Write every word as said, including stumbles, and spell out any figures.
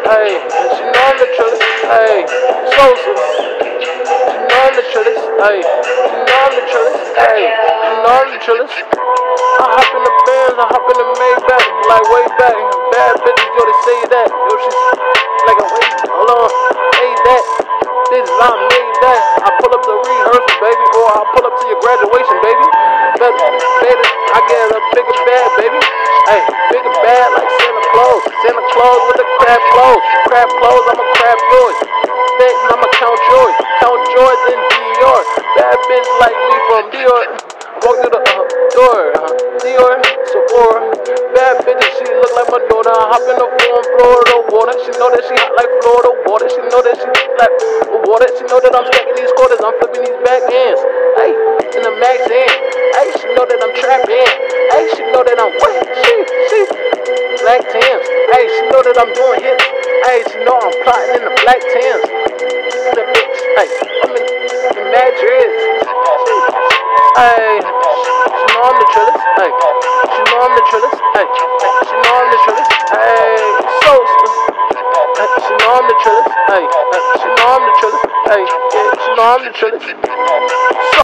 Hey, she know I'm the trillest. Hey, Sosa. She know I'm the trillest. Hey, she know I'm the trillest. Hey, she know I'm the trillest. I hop in the Benz, I hop in the Maybach, like way back. Bad bitches, yo, they say that. Yo, she's like a wait, hold on, made that. This is I made that. I pull up to rehearsal, baby, or I pull up to your graduation, baby. Better, baby, I get a bigger bag, baby. Hey, bigger bag like Santa Claus. Santa Claus with the crab clothes. Crab clothes, I'ma crab yours. Bitch, I'ma count yours. Count yours in Dior. Bad bitch like me from Dior. Walk through the uh, door, uh, Dior, Sephora. Bad bitches, she look like Madonna. I hop in the foreign Florida water. She know that she hot like Florida water. She know that she like water. She know that I'm stacking these quarters. I'm flipping these back ends. Hey, in the max end. Hey, she know that I'm trapping. Hey, she know that I'm what? She, she, black Tims. Hey, she know that I'm doing hits. Hey, she know I'm plotting in the black Tims. The bitch, hey, I'm in the mad dreads. Hey, she know I'm the trillest. Hey, she know I'm the trillest. Hey, she know I'm the trillest. Hey, Sosa. Hey, she know I'm the trillest. Hey, she know I'm the trillest. Hey, yeah, she know I'm the trillest.